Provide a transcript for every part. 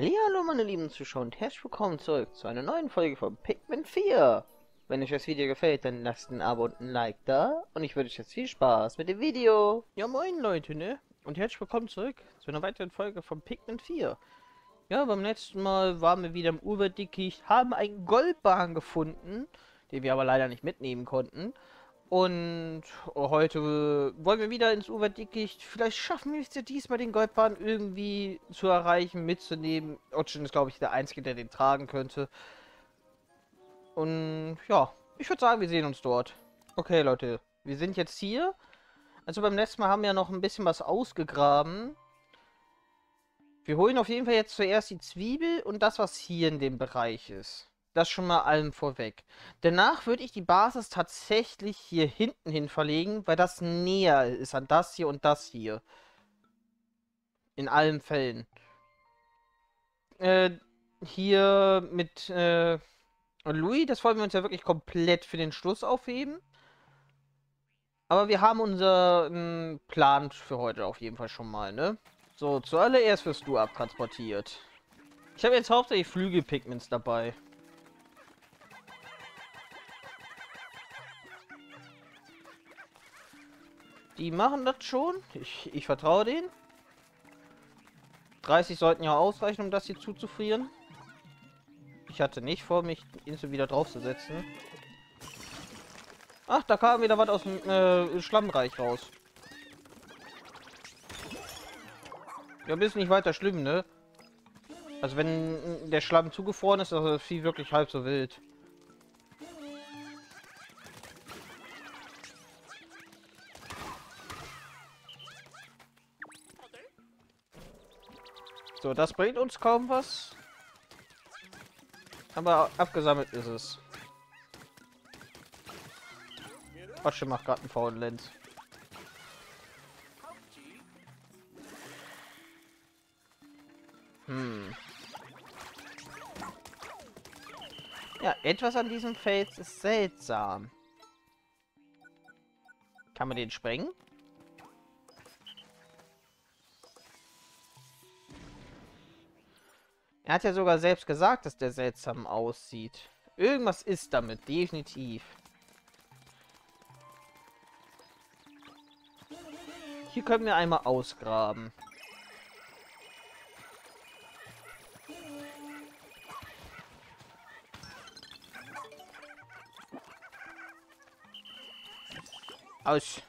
Hallo meine lieben Zuschauer und herzlich willkommen zurück zu einer neuen Folge von Pikmin 4. Wenn euch das Video gefällt, dann lasst ein Abo und ein Like da und ich wünsche euch jetzt viel Spaß mit dem Video. Ja moin Leute, ne? Und herzlich willkommen zurück zu einer weiteren Folge von Pikmin 4. Ja, beim letzten Mal waren wir wieder im Urwalddickicht, haben einen Goldbarren gefunden, den wir aber leider nicht mitnehmen konnten. Und heute wollen wir wieder ins Urwalddickicht. Vielleicht schaffen wir es ja diesmal, den Goldbarren irgendwie zu erreichen, mitzunehmen. Otschin ist, glaube ich, der Einzige, der den tragen könnte. Und ja, ich würde sagen, wir sehen uns dort. Okay, Leute, wir sind jetzt hier. Also beim letzten Mal haben wir ja noch ein bisschen was ausgegraben. Wir holen auf jeden Fall jetzt zuerst die Zwiebel und das, was hier in dem Bereich ist. Das schon mal allem vorweg. Danach würde ich die Basis tatsächlich hier hinten hin verlegen, weil das näher ist an das hier und das hier. In allen Fällen. Äh, hier mit Louis, das wollen wir uns ja wirklich komplett für den Schluss aufheben. Aber wir haben unseren Plan für heute auf jeden Fall schon mal, ne? So, zuallererst wirst du abtransportiert. Ich habe jetzt hauptsächlich Flügelpigments dabei. Die machen das schon. Ich vertraue denen. 30 sollten ja ausreichen, um das hier zuzufrieren. Ich hatte nicht vor, mich instant wieder draufzusetzen. Ach, da kam wieder was aus dem Schlammreich raus. Ja, ist nicht weiter schlimm, ne? Also wenn der Schlamm zugefroren ist, ist das Vieh wirklich halb so wild. So, das bringt uns kaum was. Aber abgesammelt ist es. Quatsch, macht gerade einen faulen Lenz. Ja, etwas an diesem Fels ist seltsam. Kann man den sprengen? Er hat ja sogar selbst gesagt, dass der seltsam aussieht. Irgendwas ist damit, definitiv. Hier können wir einmal ausgraben. Aus.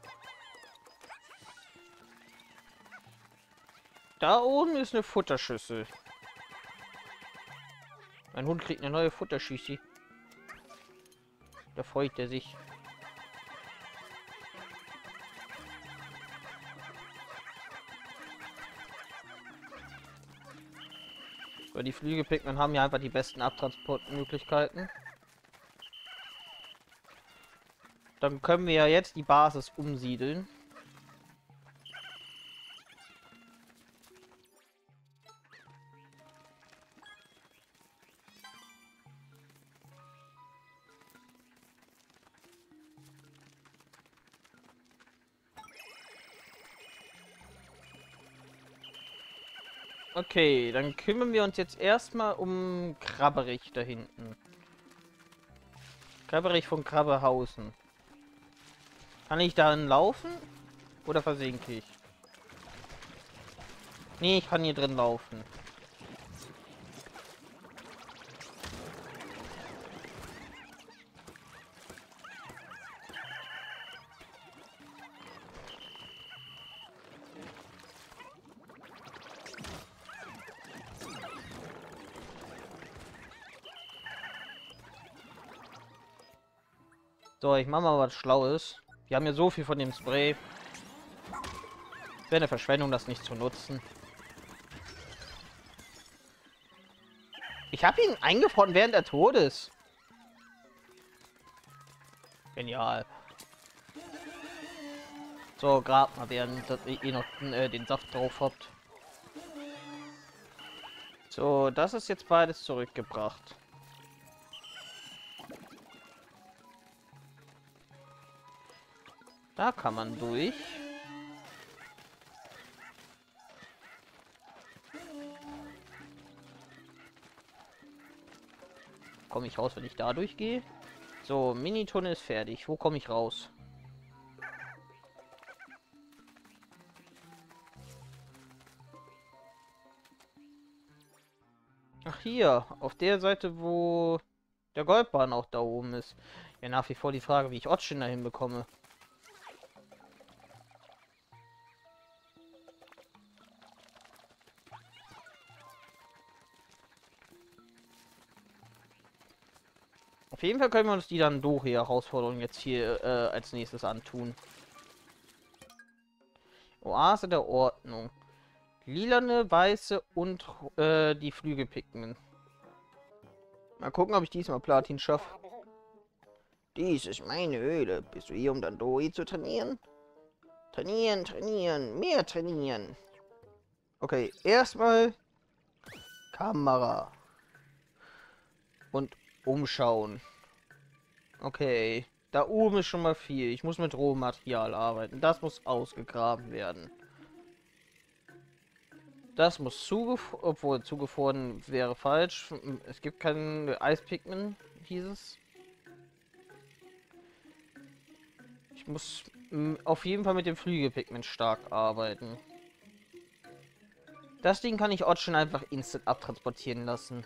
Da oben ist eine Futterschüssel. Mein Hund kriegt eine neue Futterschüssel. Da freut er sich. So, die Flügelpigmen haben ja einfach die besten Abtransportmöglichkeiten. Dann können wir ja jetzt die Basis umsiedeln. Okay, dann kümmern wir uns jetzt erstmal um Krabberich da hinten. Krabberich von Krabbehausen. Kann ich darin laufen? Oder versinke ich? Nee, ich kann hier drin laufen. So, ich mache mal was Schlaues. Wir haben ja so viel von dem Spray. Wäre eine Verschwendung, das nicht zu nutzen. Ich habe ihn eingefroren, während er tot ist. Genial. So, grab mal, während ihr noch den Saft drauf habt. So, das ist jetzt beides zurückgebracht. Da kann man durch. komme ich raus, wenn ich da durchgehe? So, Mini-Tunnel ist fertig. Wo komme ich raus? Ach, hier. Auf der Seite, wo der Goldbahn auch da oben ist. Ja, nach wie vor die Frage, wie ich Otschin dahin bekomme. Auf jeden Fall können wir uns die dann Dori-Herausforderung jetzt hier als nächstes antun. Oase der Ordnung. Lilane, weiße und die Flügelpigmen. Mal gucken, ob ich diesmal Platin schaffe. Dies ist meine Höhle. Bist du hier, um dann Dori zu trainieren? Trainieren, trainieren, mehr trainieren. Okay, erstmal Kamera. Und umschauen. Okay, da oben ist schon mal viel. Ich muss mit Rohmaterial arbeiten. Das muss ausgegraben werden. Das muss zugefroren, obwohl zugefroren wäre falsch. Es gibt keinen Eispigment, hieß es. Ich muss auf jeden Fall mit dem Flügelpigment stark arbeiten. Das Ding kann ich Otschin einfach instant abtransportieren lassen.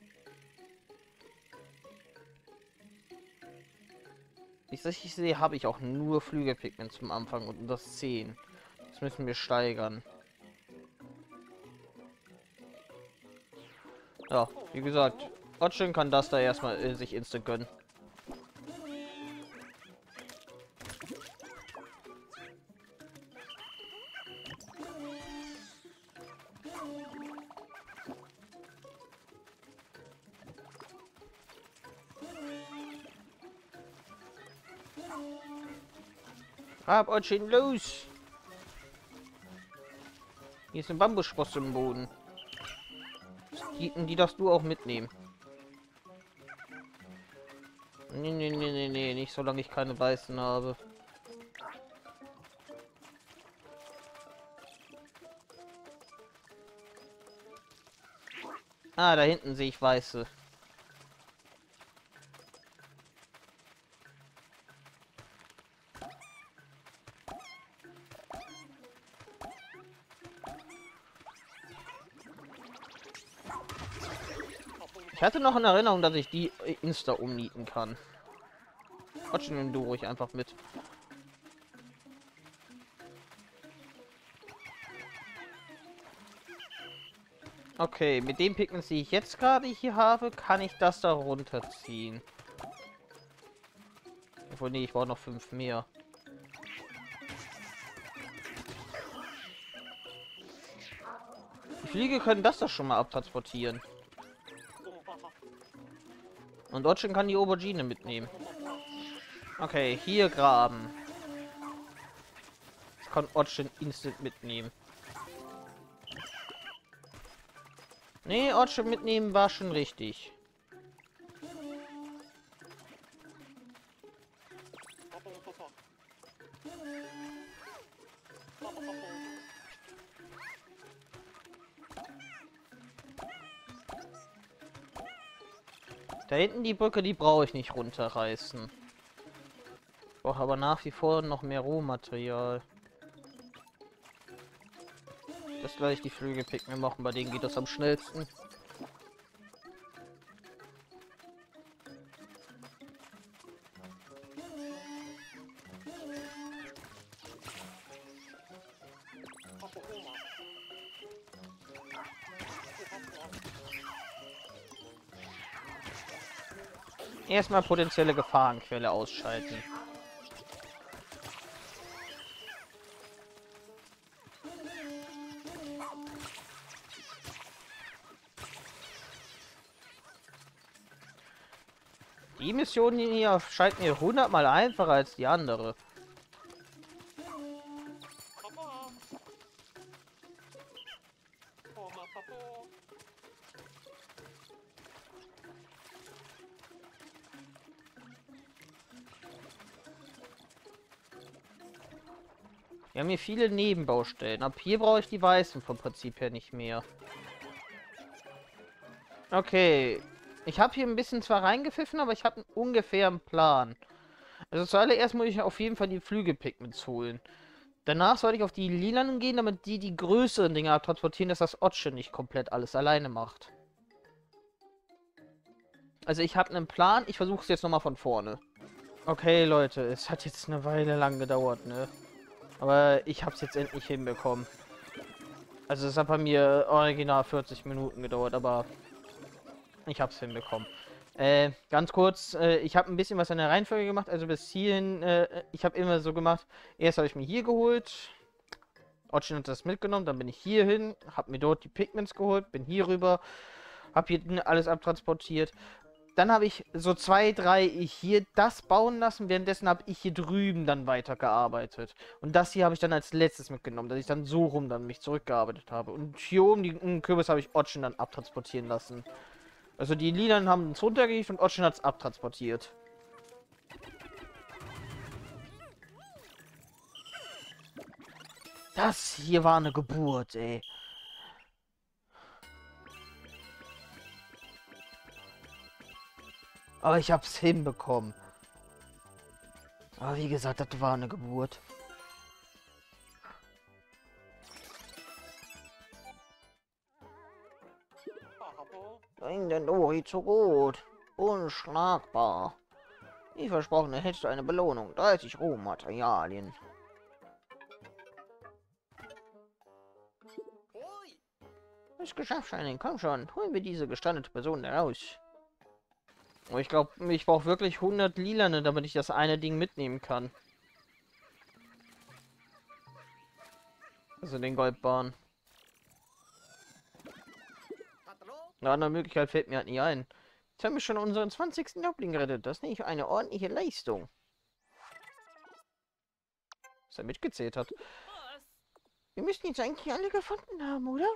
Wie ich sehe, habe ich auch nur Flügelpigment zum Anfang und das 10. Das müssen wir steigern. Ja, wie gesagt, Otschin kann das da erstmal sich instant gönnen. Hab Otschin, los! Hier ist ein Bambusspross im Boden. Die darfst du auch mitnehmen. Nee, nicht solange ich keine weißen habe. Ah, da hinten sehe ich weiße. Ich hatte noch in Erinnerung, dass ich die Insta umnieten kann. Quatschen nimm du ruhig einfach mit. Okay, mit den Pigments, die ich jetzt gerade hier habe, kann ich das da runterziehen. Obwohl, nee, ich brauche noch 5 mehr. Die Fliege können das doch schon mal abtransportieren. Und Otschin kann die Aubergine mitnehmen. Okay, hier graben. Das kann Otschin instant mitnehmen. Nee, Otschin mitnehmen war schon richtig. Da hinten die Brücke, die brauche ich nicht runterreißen. Ich brauche aber nach wie vor noch mehr Rohmaterial. Das gleich die Flügelpigment machen, bei denen geht das am schnellsten. Erstmal potenzielle Gefahrenquelle ausschalten. Die Mission hier scheint mir 100-mal einfacher als die andere. Wir haben hier viele Nebenbaustellen. Ab hier brauche ich die weißen vom Prinzip her nicht mehr. Okay. Ich habe hier ein bisschen zwar reingepfiffen, aber ich habe ungefähr einen Plan. Also zuallererst muss ich auf jeden Fall die Flügelpigments holen. Danach sollte ich auf die lilanen gehen, damit die größeren Dinger transportieren, dass das Otsche nicht komplett alles alleine macht. Also ich habe einen Plan, ich versuche es jetzt nochmal von vorne. Okay, Leute, es hat jetzt eine Weile lang gedauert, ne? Aber ich habe es jetzt endlich hinbekommen. Also es hat bei mir original 40 Minuten gedauert, aber ich habe es hinbekommen. Ganz kurz, ich habe ein bisschen was an der Reihenfolge gemacht, also bis hierhin, ich habe immer so gemacht, erst habe ich mir hier geholt, Otchin hat das mitgenommen, dann bin ich hier hin, habe mir dort die Pigments geholt, bin hier rüber, habe hier alles abtransportiert. Dann habe ich so 2, 3 hier das bauen lassen, währenddessen habe ich hier drüben dann weitergearbeitet. Und das hier habe ich dann als letztes mitgenommen, dass ich dann so rum dann mich zurückgearbeitet habe. Und hier oben, den Kürbis habe ich Otchin dann abtransportieren lassen. Also die Lilanen haben uns runtergehievt und Otchin hat es abtransportiert. Das hier war eine Geburt, ey. Aber ich hab's hinbekommen. Aber wie gesagt, das war eine Geburt. Bring den Ori zu Rot. Unschlagbar. Wie versprochen erhältst du eine Belohnung. 30 Rohmaterialien. Ist geschafft, Shining. Komm schon. Holen wir diese gestandete Person heraus. Oh, ich glaube, ich brauche wirklich 100 Lilane, damit ich das eine Ding mitnehmen kann. Also den Goldbahn. Eine andere Möglichkeit fällt mir halt nicht ein. Jetzt haben wir schon unseren 20. Häuptling gerettet. Das ist nicht eine ordentliche Leistung. Was er mitgezählt hat. Wir müssten jetzt eigentlich alle gefunden haben, oder?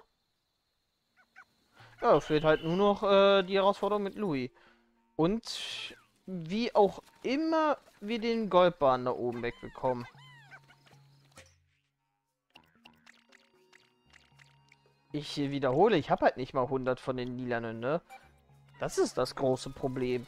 Ja, fehlt halt nur noch die Herausforderung mit Louis. Und wie auch immer wir den Goldbahn da oben wegbekommen. Ich wiederhole, ich habe halt nicht mal 100 von den Lilanen, ne? Das ist das große Problem.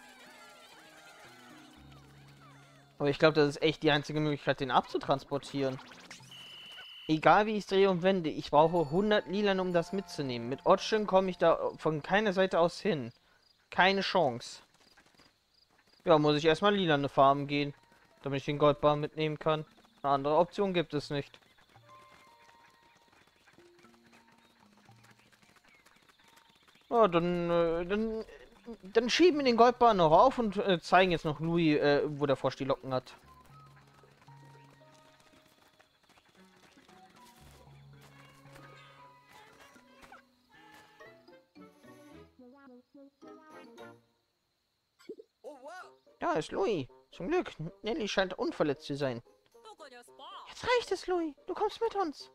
Aber ich glaube, das ist echt die einzige Möglichkeit, den abzutransportieren. Egal wie ich es drehe und wende, ich brauche 100 Lilan, um das mitzunehmen. Mit Otchin komme ich da von keiner Seite aus hin. Keine Chance. Ja, muss ich erstmal lilane Farben gehen, damit ich den Goldbarren mitnehmen kann. Eine andere Option gibt es nicht. Ja, dann schieben wir den Goldbarren noch auf und zeigen jetzt noch Louis, wo der Frosch die Locken hat. Da ist Louis. Zum Glück. Nelly scheint unverletzt zu sein. Jetzt reicht es, Louis. Du kommst mit uns.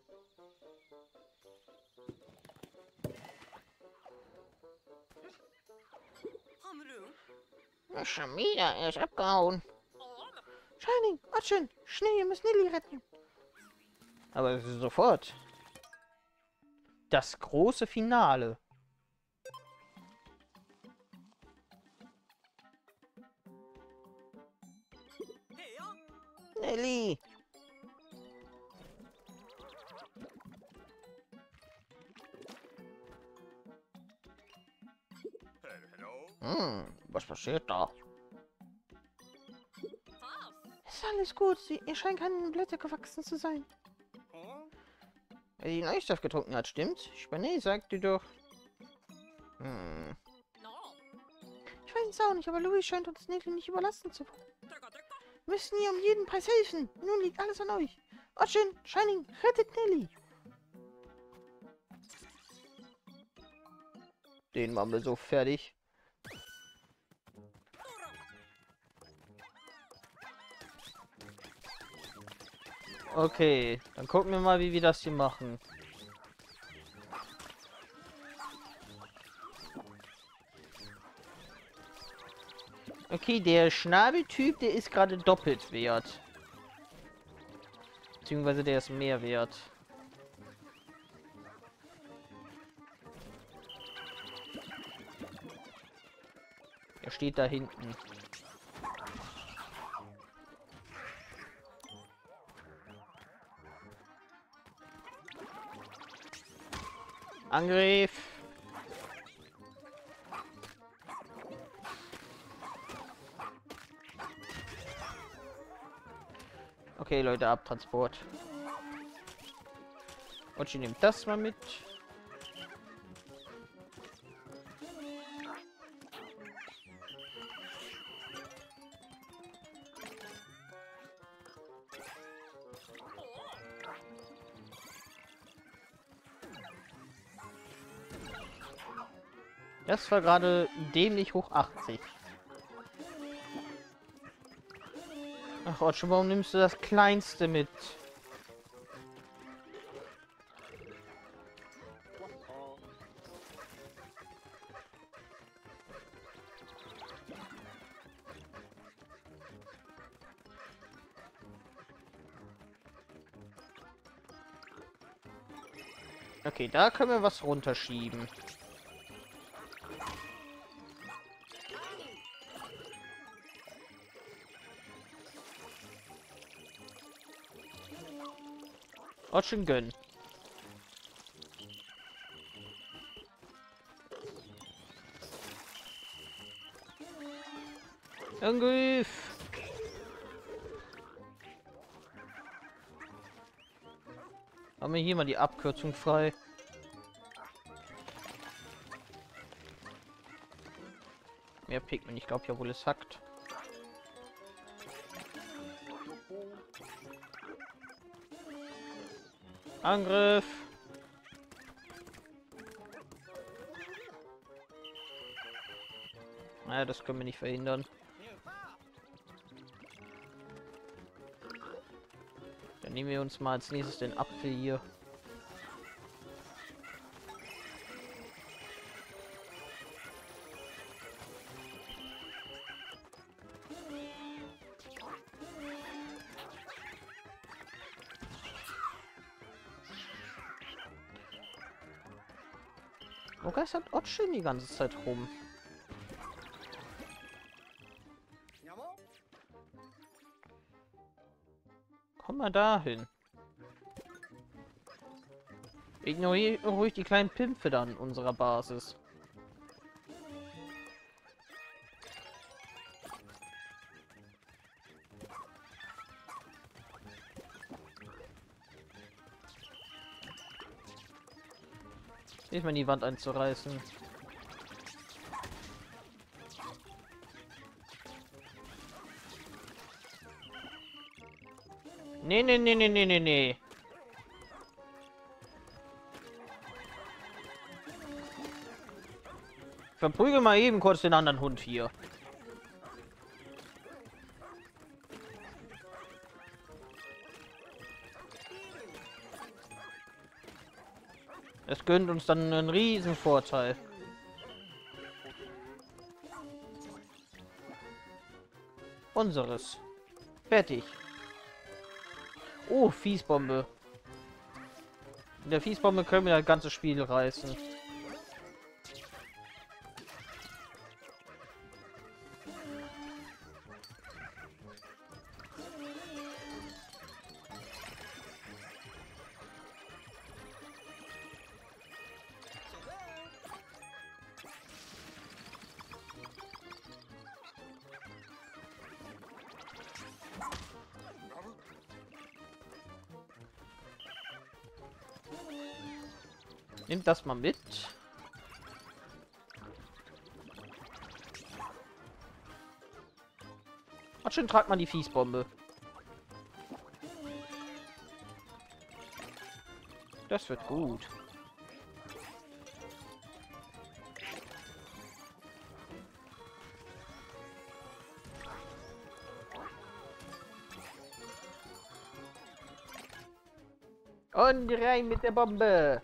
Na, schon wieder. Er ist abgehauen. Shining, Otchin, schnell, wir müssen Nelly retten. Aber sofort. Das große Finale. Nelly. Was passiert da? Ist alles gut. Ihr scheint keine Blätter gewachsen zu sein. Wer die Neustoff getrunken hat, stimmt? Spané sagte doch. Ich weiß es auch nicht, aber Louis scheint uns Nelly nicht überlassen zu wollen. Wir müssen ihr um jeden Preis helfen. Nun liegt alles an euch. Otchin, Shining, rettet Nelly. Den machen wir so fertig. Okay, dann gucken wir mal, wie wir das hier machen. Okay, der Schnabeltyp, der ist gerade doppelt wert. Beziehungsweise der ist mehr wert. Er steht da hinten. Angriff! Okay, Leute, Abtransport. Und ich nehme das mal mit. Das war gerade dämlich hoch 80. Ach Otto, warum nimmst du das Kleinste mit? Okay, da können wir was runterschieben. Otschen gönnen. Angriff! Haben wir hier mal die Abkürzung frei? Mehr Pikmin, ich glaube ja wohl es hackt. Angriff! Naja, das können wir nicht verhindern. Dann nehmen wir uns mal als nächstes den Apfel hier. Wo geistert Otschen die ganze Zeit rum? Komm mal dahin. Ignoriere ruhig die kleinen Pimpfe da an unserer Basis. Nicht mal die Wand einzureißen. Nee, nee, nee, nee, nee, nee, nee. Verprügel mal eben kurz den anderen Hund hier. Es gönnt uns dann einen riesen Vorteil. Unseres. Fertig. Oh, Fiesbombe. In der Fiesbombe können wir das ganze Spiel reißen. Nimmt das mal mit. Ach, schön, tragt mal die Fiesbombe. Das wird gut. Und rein mit der Bombe.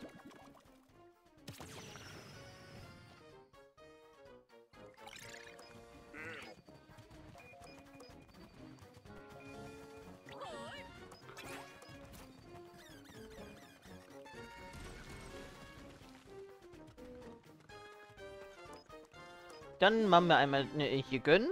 Dann machen wir einmal hier gönnen.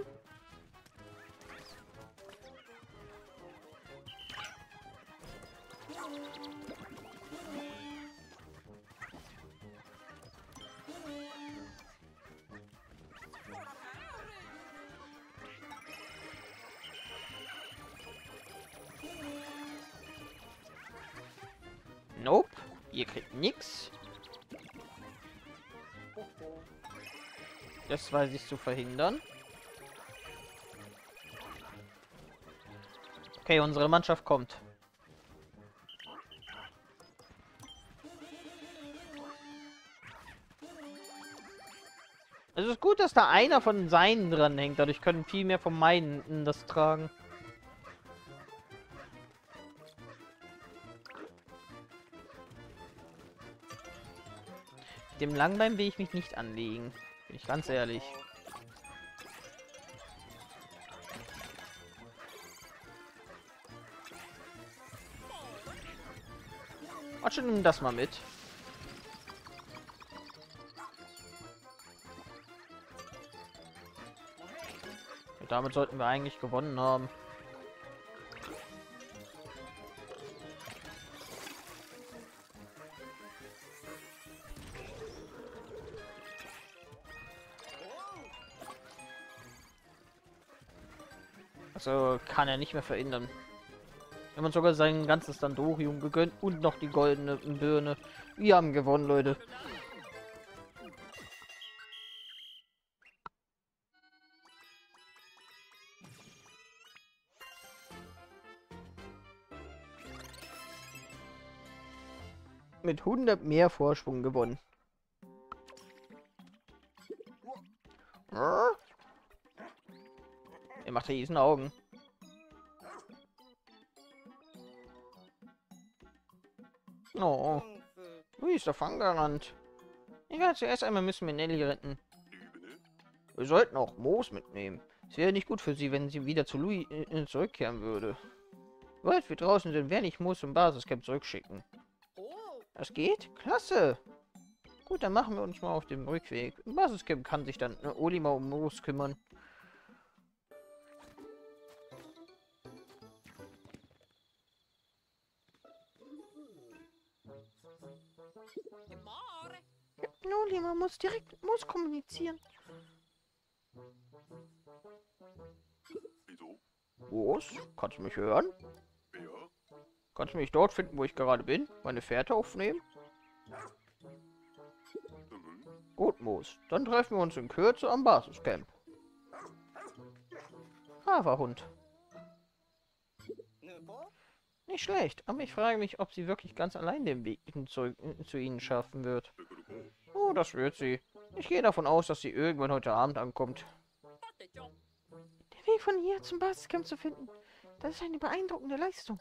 Nope. Ihr kriegt nix. Das weiß ich zu verhindern. Okay, unsere Mannschaft kommt. Es ist gut, dass da einer von seinen dran hängt. Dadurch können viel mehr von meinen das tragen. Dem Langbein will ich mich nicht anlegen. Bin ich ganz ehrlich. Warte, nimm das mal mit. Und damit sollten wir eigentlich gewonnen haben. Also kann er nicht mehr verhindern. Wir haben uns sogar sein ganzes Dandorium gegönnt und noch die goldene Birne. Wir haben gewonnen, Leute. Mit 100 mehr Vorsprung gewonnen. Er macht riesen Augen. Oh. Ui, ist der Fanggarant. Egal, zuerst einmal müssen wir Nelly retten. Wir sollten auch Moos mitnehmen. Es wäre nicht gut für sie, wenn sie wieder zu Louis zurückkehren würde. Sobald wir draußen sind, werde ich Moos zum Basiscamp zurückschicken. Das geht? Klasse! Gut, dann machen wir uns mal auf dem Rückweg. Im Basiscamp kann sich dann Olimar um Moos kümmern. Olimar muss direkt mit Moos kommunizieren. Wieso? Moos, kannst du mich hören? Wer? Kannst du mich dort finden, wo ich gerade bin? Meine Fährte aufnehmen? Mhm. Gut, Moos. Dann treffen wir uns in Kürze am Basiscamp. Haferhund. Nicht schlecht, aber ich frage mich, ob sie wirklich ganz allein den Weg zu ihnen schaffen wird. Oh, das wird sie. Ich gehe davon aus, dass sie irgendwann heute Abend ankommt. Der Weg von hier zum Basiscamp zu finden, das ist eine beeindruckende Leistung.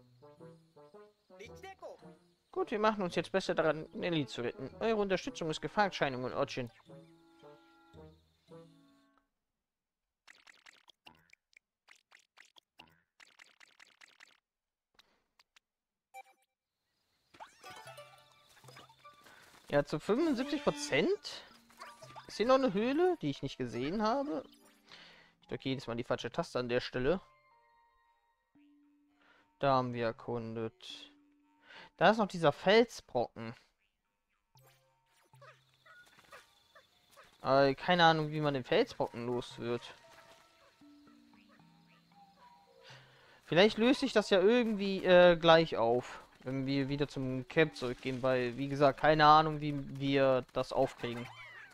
Gut, wir machen uns jetzt besser daran, Nelly zu retten. Eure Unterstützung ist gefragt, Scheinung und Ortchen. Ja, zu 75%. Ist hier noch eine Höhle, die ich nicht gesehen habe? Ich drücke jedes Mal die falsche Taste an der Stelle. Da haben wir erkundet. Da ist noch dieser Felsbrocken. Aber keine Ahnung, wie man den Felsbrocken los wird. Vielleicht löst sich das ja irgendwie gleich auf, wenn wir wieder zum Camp zurückgehen, weil, wie gesagt, keine Ahnung, wie wir das aufkriegen.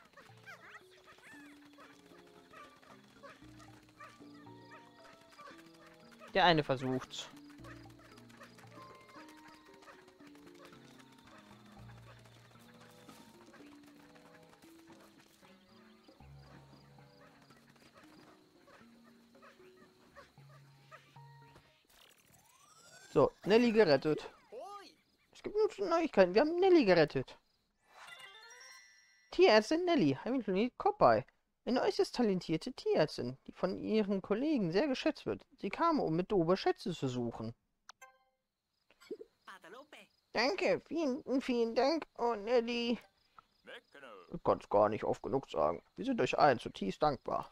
Der eine versucht's. So, Nelly gerettet. Es gibt nur Neuigkeiten. Wir haben Nelly gerettet. Tierärztin Nelly, Hamilton Koppei. Eine äußerst talentierte Tierärztin, die von ihren Kollegen sehr geschätzt wird. Sie kam, um mit Dober Schätze zu suchen. Danke, vielen Dank, oh Nelly. Ich kann es gar nicht oft genug sagen. Wir sind euch allen zutiefst dankbar.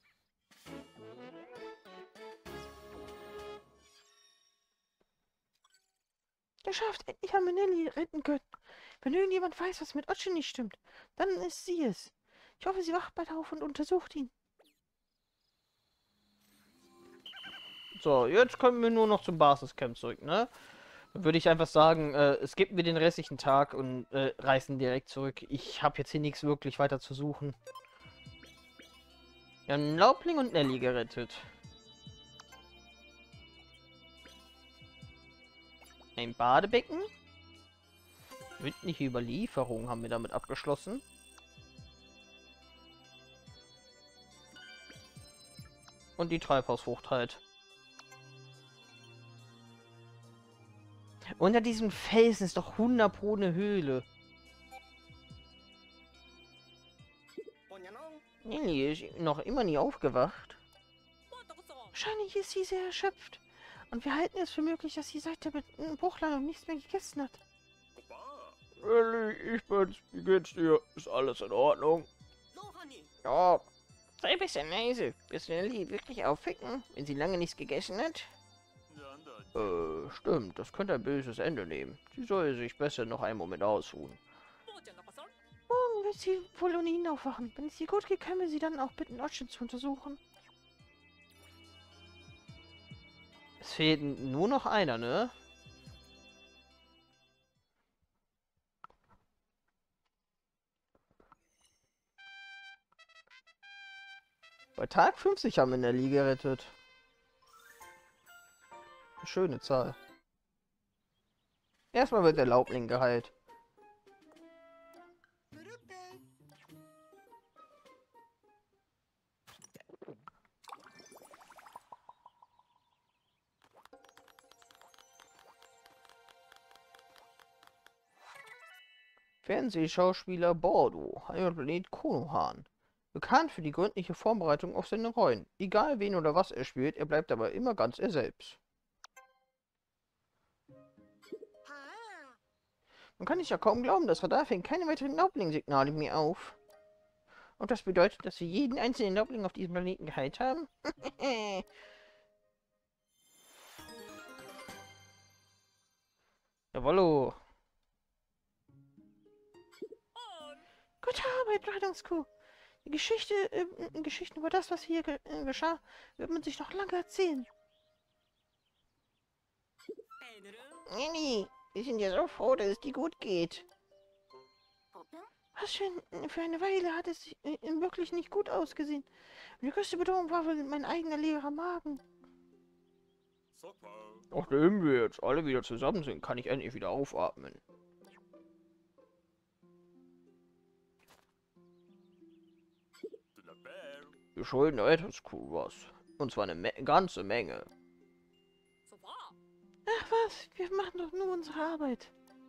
Geschafft, endlich haben wir Nelly retten können. Wenn irgendjemand weiß, was mit Otschi nicht stimmt, dann ist sie es. Ich hoffe, sie wacht bald auf und untersucht ihn. So, jetzt kommen wir nur noch zum Basiscamp zurück, ne? Dann würde ich einfach sagen, skippen wir den restlichen Tag und reisen direkt zurück. Ich habe jetzt hier nichts wirklich weiter zu suchen. Wir haben Laubling und Nelly gerettet. Ein Badebecken. Mündliche Überlieferung haben wir damit abgeschlossen. Und die Treibhausfrucht halt. Unter diesem Felsen ist doch 100 pro eine Höhle. Nelly ist noch immer nie aufgewacht. Wahrscheinlich ist sie sehr erschöpft. Und wir halten es für möglich, dass sie seit der Bruchlandung nichts mehr gegessen hat. Nelly, ich bin's. Wie geht's dir? Ist alles in Ordnung? Ja. Sei ein bisschen leise. Wirst du Nelly wirklich aufwecken, wenn sie lange nichts gegessen hat? Stimmt. Das könnte ein böses Ende nehmen. Sie soll sich besser noch einen Moment ausruhen. Morgen wird sie wohl ohne ihn aufwachen. Wenn es ihr gut geht, können wir sie dann auch bitten, Otschi zu untersuchen. Es fehlt nur noch einer, ne? Bei Tag 50 haben wir Nelly gerettet. Eine schöne Zahl. Erstmal wird der Laubling geheilt. Fernsehschauspieler Bordo, Heimatplanet Konohan. Bekannt für die gründliche Vorbereitung auf seine Rollen. Egal wen oder was er spielt, er bleibt aber immer ganz er selbst. Man kann sich ja kaum glauben, das Radar fängt keine weiteren Laubling-Signale mehr auf. Und das bedeutet, dass wir jeden einzelnen Laubling auf diesem Planeten geheilt haben? Jawollo. Gute Arbeit, Leitungskuh. Die Geschichten über das, was hier geschah, wird man sich noch lange erzählen. Nelly, wir sind ja so froh, dass es dir gut geht. Was für eine Weile hat es wirklich nicht gut ausgesehen. Und die größte Bedrohung war wohl mein eigener leerer Magen. Nachdem wir jetzt alle wieder zusammen sind, kann ich endlich wieder aufatmen. Wir schulden der Rettungscrew was. Und zwar eine ganze Menge. Ach was, wir machen doch nur unsere Arbeit.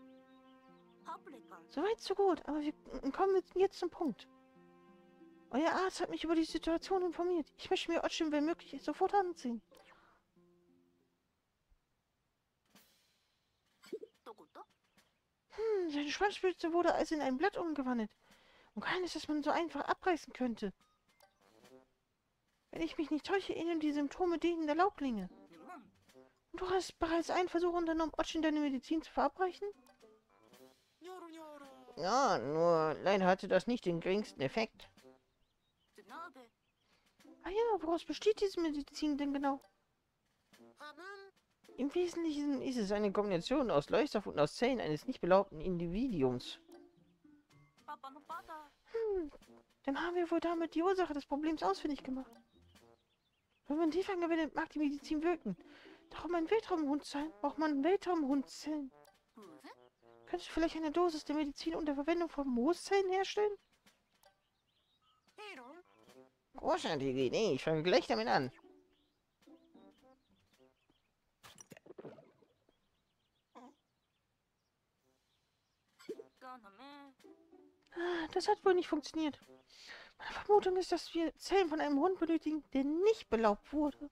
Soweit so gut, aber wir kommen jetzt zum Punkt. Euer Arzt hat mich über die Situation informiert. Ich möchte mir Otschi, wenn möglich, sofort anziehen. Seine Schwanzspitze wurde also in ein Blatt umgewandelt. Und keines, das man so einfach abreißen könnte. Wenn ich mich nicht täusche, ähneln die Symptome denen der Laublinge. Und du hast bereits einen Versuch unternommen, Otschi deine Medizin zu verabreichen? Ja, nur leider hatte das nicht den geringsten Effekt. Ah ja, woraus besteht diese Medizin denn genau? Im Wesentlichen ist es eine Kombination aus Leuchtstoff und aus Zellen eines nicht belaubten Individuums. Dann haben wir wohl damit die Ursache des Problems ausfindig gemacht. Wenn man tief angewendet, mag die Medizin wirken. Doch um ein Weltraumhund zu sein, braucht man Weltraumhundzellen. Könntest du vielleicht eine Dosis der Medizin unter Verwendung von Mooszellen herstellen? Großartige Idee, ich fange gleich damit an. Das hat wohl nicht funktioniert. Meine Vermutung ist, dass wir Zellen von einem Hund benötigen, der nicht belaubt wurde.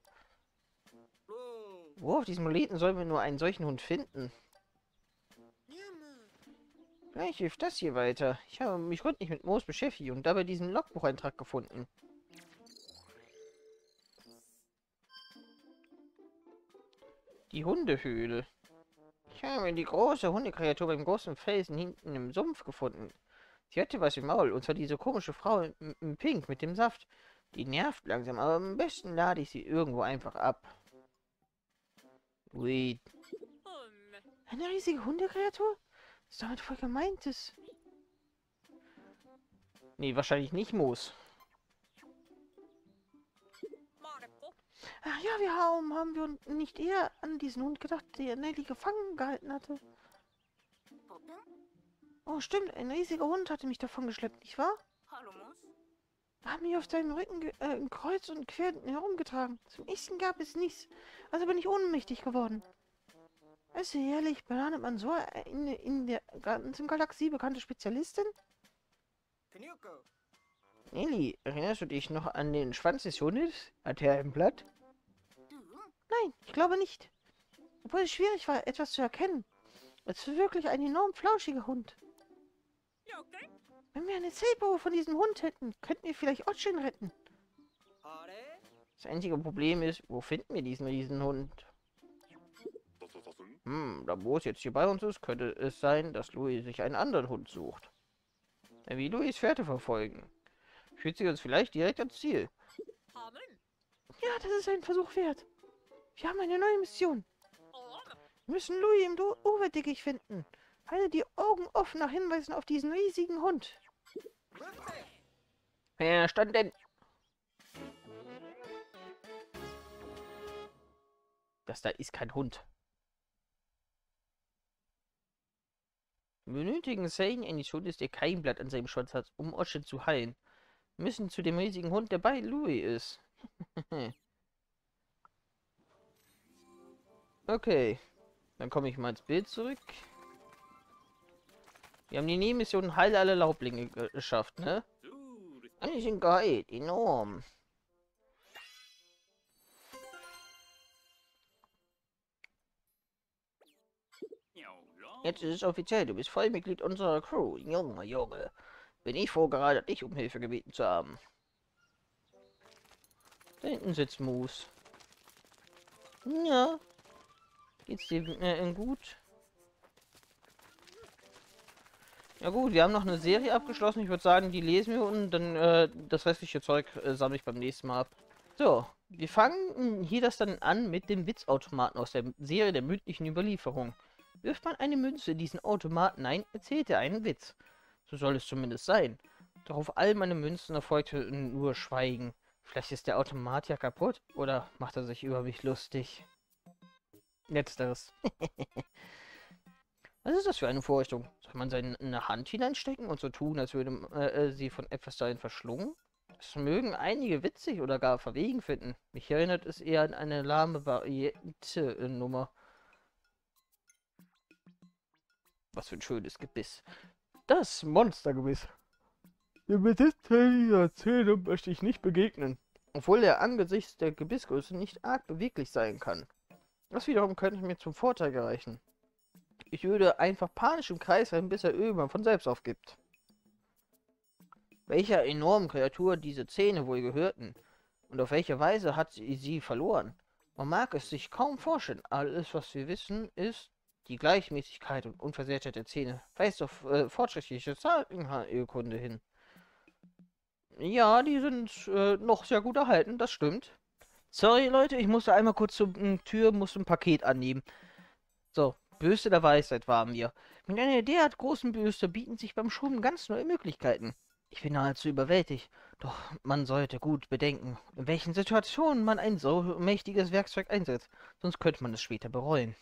Wo auf diesem Planeten sollen wir nur einen solchen Hund finden? Vielleicht hilft das hier weiter. Ich habe mich gründlich mit Moos beschäftigt und dabei diesen Logbucheintrag gefunden. Die Hundehöhle. Ich habe die große Hundekreatur beim großen Felsen hinten im Sumpf gefunden. Sie hatte was im Maul, und zwar diese komische Frau im Pink mit dem Saft. Die nervt langsam, aber am besten lade ich sie irgendwo einfach ab. Wait. Eine riesige Hundekreatur? Was damit voll gemeint ist. Nee, wahrscheinlich nicht Moos. Ach ja, haben wir nicht eher an diesen Hund gedacht, der Nelly gefangen gehalten hatte. Oh, stimmt, ein riesiger Hund hatte mich davon geschleppt, nicht wahr? Haben mich auf seinem Rücken kreuz und quer herumgetragen. Zum Essen gab es nichts, also bin ich ohnmächtig geworden. Es ist jährlich, belandet man so in der ganzen Galaxie bekannte Spezialistin? Nelly, erinnerst du dich noch an den Schwanz des Hundes? Hatte er ein Blatt? Nein, ich glaube nicht. Obwohl es schwierig war, etwas zu erkennen. Es ist wirklich ein enorm flauschiger Hund. Wenn wir eine Zellprobe von diesem Hund hätten, könnten wir vielleicht Otschin retten. Das einzige Problem ist, wo finden wir diesen Riesenhund? Da Moos jetzt hier bei uns ist, könnte es sein, dass Louis sich einen anderen Hund sucht. Er will Louis Fährte verfolgen. Führt sie uns vielleicht direkt ans Ziel. Ja, das ist ein Versuch wert. Wir haben eine neue Mission. Wir müssen Louis im Overdickicht finden. Halte die Augen offen nach Hinweisen auf diesen riesigen Hund. Verstanden. Das da ist kein Hund. Wir benötigen Zane eines Hundes, der kein Blatt an seinem Schwanz hat, um Otschin zu heilen. Wir müssen zu dem riesigen Hund, der bei Louis ist. Okay. Dann komme ich mal ins Bild zurück. Wir haben die Nebenmission Heil alle Laublinge geschafft, ne? Die sind geil, enorm. Jetzt ist es offiziell, du bist Vollmitglied unserer Crew. Junge. Bin ich froh, gerade dich um Hilfe gebeten zu haben. Da hinten sitzt Moos. Ja. Geht's dir gut? Ja gut, wir haben noch eine Serie abgeschlossen. Ich würde sagen, die lesen wir und dann das restliche Zeug sammle ich beim nächsten Mal ab. So, wir fangen hier das dann an mit dem Witzautomaten aus der Serie der mündlichen Überlieferung. Wirft man eine Münze in diesen Automaten ein, erzählt er einen Witz. So soll es zumindest sein. Doch auf all meine Münzen erfolgte nur Schweigen. Vielleicht ist der Automat ja kaputt oder macht er sich über mich lustig? Letzteres. Was ist das für eine Vorrichtung? Soll man seine Hand hineinstecken und so tun, als würde sie von etwas darin verschlungen? Das mögen einige witzig oder gar verwegen finden. Mich erinnert es eher an eine lahme Variante-Nummer. Was für ein schönes Gebiss. Das Monstergebiss. Dem Besitzer dieser Zähne möchte ich nicht begegnen. Obwohl er angesichts der Gebissgröße nicht arg beweglich sein kann. Das wiederum könnte mir zum Vorteil gereichen. Ich würde einfach panisch im Kreis rennen, bis er irgendwann von selbst aufgibt. Welcher enormen Kreatur diese Zähne wohl gehörten? Und auf welche Weise hat sie verloren? Man mag es sich kaum vorstellen. Alles, was wir wissen, ist, die Gleichmäßigkeit und Unversehrtheit der Zähne weist auf fortschrittliche Zahlenkunde hin. Ja, die sind noch sehr gut erhalten, das stimmt. Sorry, Leute, ich musste einmal kurz zur Tür, musste ein Paket annehmen. So, Bürste der Weisheit waren wir. Mit einer derart großen Bürste bieten sich beim Schrubben ganz neue Möglichkeiten. Ich bin nahezu überwältigt. Doch man sollte gut bedenken, in welchen Situationen man ein so mächtiges Werkzeug einsetzt. Sonst könnte man es später bereuen.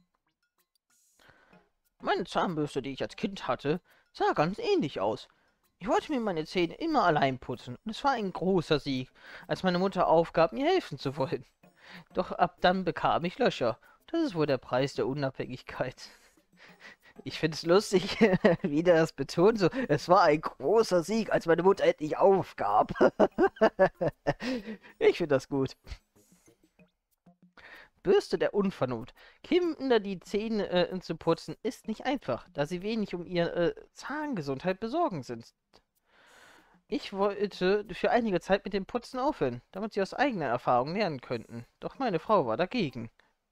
Meine Zahnbürste, die ich als Kind hatte, sah ganz ähnlich aus. Ich wollte mir meine Zähne immer allein putzen und es war ein großer Sieg, als meine Mutter aufgab, mir helfen zu wollen. Doch ab dann bekam ich Löcher. Das ist wohl der Preis der Unabhängigkeit. Ich finde es lustig, wie der das betont, so, es war ein großer Sieg, als meine Mutter endlich aufgab. Ich finde das gut. Bürste der Unvernunft. Kindern die Zähne zu putzen ist nicht einfach, da sie wenig um ihre Zahngesundheit besorgen sind. Ich wollte für einige Zeit mit dem Putzen aufhören, damit sie aus eigener Erfahrung lernen könnten. Doch meine Frau war dagegen.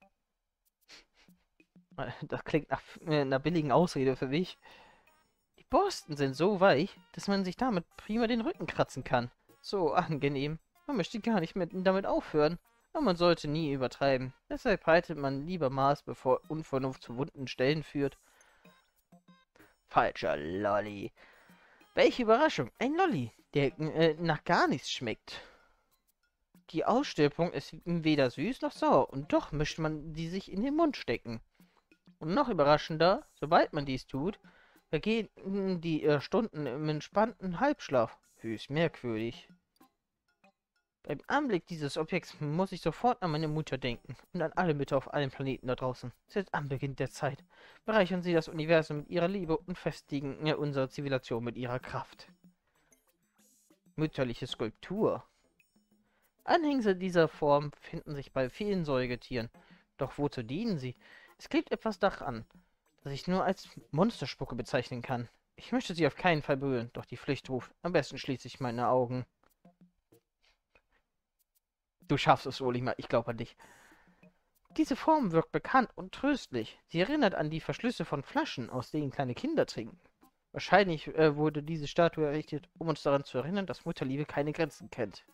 Das klingt nach einer billigen Ausrede für mich. Die Borsten sind so weich, dass man sich damit prima den Rücken kratzen kann. So angenehm. Man möchte gar nicht damit aufhören. Aber man sollte nie übertreiben. Deshalb haltet man lieber Maß, bevor Unvernunft zu wunden Stellen führt. Falscher Lolli. Welche Überraschung. Ein Lolli, der nach gar nichts schmeckt. Die Ausstülpung ist weder süß noch sauer. Und doch mischt man die sich in den Mund stecken. Und noch überraschender, sobald man dies tut, vergehen die Stunden im entspannten Halbschlaf. Höchst merkwürdig. Beim Anblick dieses Objekts muss ich sofort an meine Mutter denken und an alle Mütter auf allen Planeten da draußen. Seit Anbeginn der Zeit bereichern sie das Universum mit ihrer Liebe und festigen unsere Zivilisation mit ihrer Kraft. Mütterliche Skulptur. Anhängsel dieser Form finden sich bei vielen Säugetieren. Doch wozu dienen sie? Es klebt etwas daran, das ich nur als Monsterspucke bezeichnen kann. Ich möchte sie auf keinen Fall berühren, doch die Pflicht ruft. Am besten schließe ich meine Augen. Du schaffst es, Olima, ich glaube an dich. Diese Form wirkt bekannt und tröstlich. Sie erinnert an die Verschlüsse von Flaschen, aus denen kleine Kinder trinken. Wahrscheinlich wurde diese Statue errichtet, um uns daran zu erinnern, dass Mutterliebe keine Grenzen kennt.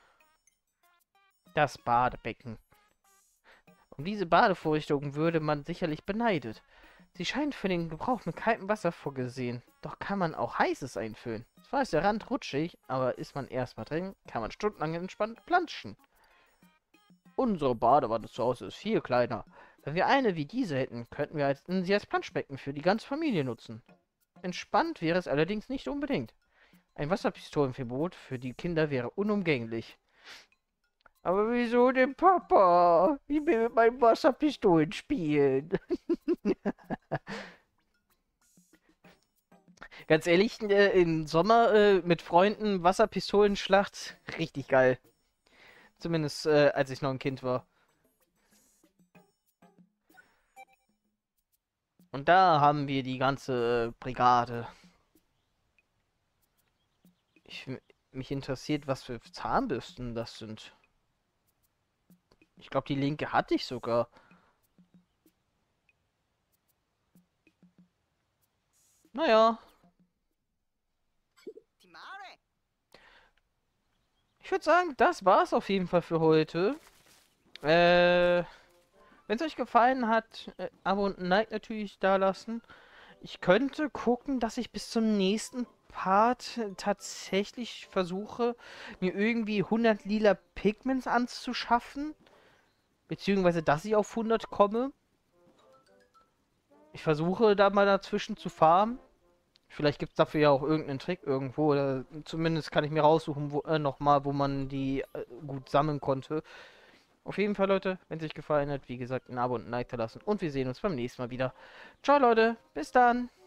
Das Badebecken. Um diese Badevorrichtung würde man sicherlich beneidet. Sie scheint für den Gebrauch mit kaltem Wasser vorgesehen. Doch kann man auch heißes einfüllen. Zwar ist der Rand rutschig, aber ist man erstmal drin, kann man stundenlang entspannt planschen. Unsere Badewanne zu Hause ist viel kleiner. Wenn wir eine wie diese hätten, könnten wir sie als Planschbecken für die ganze Familie nutzen. Entspannt wäre es allerdings nicht unbedingt. Ein Wasserpistolenverbot für die Kinder wäre unumgänglich. Aber wieso denn, Papa? Ich will mit meinen Wasserpistolen spielen. Ganz ehrlich, im Sommer mit Freunden Wasserpistolenschlacht, richtig geil. Zumindest als ich noch ein Kind war. Und da haben wir die ganze Brigade. Mich interessiert, was für Zahnbürsten das sind. Ich glaube, die linke hatte ich sogar. Naja. Ich würde sagen, das war's auf jeden Fall für heute. Wenn es euch gefallen hat, Abo und ein Like natürlich da lassen. Ich könnte gucken, dass ich bis zum nächsten Part tatsächlich versuche, mir irgendwie 100 lila Pigments anzuschaffen. Beziehungsweise, dass ich auf 100 komme. Ich versuche da mal dazwischen zu farmen. Vielleicht gibt es dafür ja auch irgendeinen Trick irgendwo. Oder zumindest kann ich mir raussuchen, nochmal, wo man die gut sammeln konnte. Auf jeden Fall, Leute, wenn es euch gefallen hat, wie gesagt, ein Abo und ein Like da lassen. Und wir sehen uns beim nächsten Mal wieder. Ciao, Leute. Bis dann.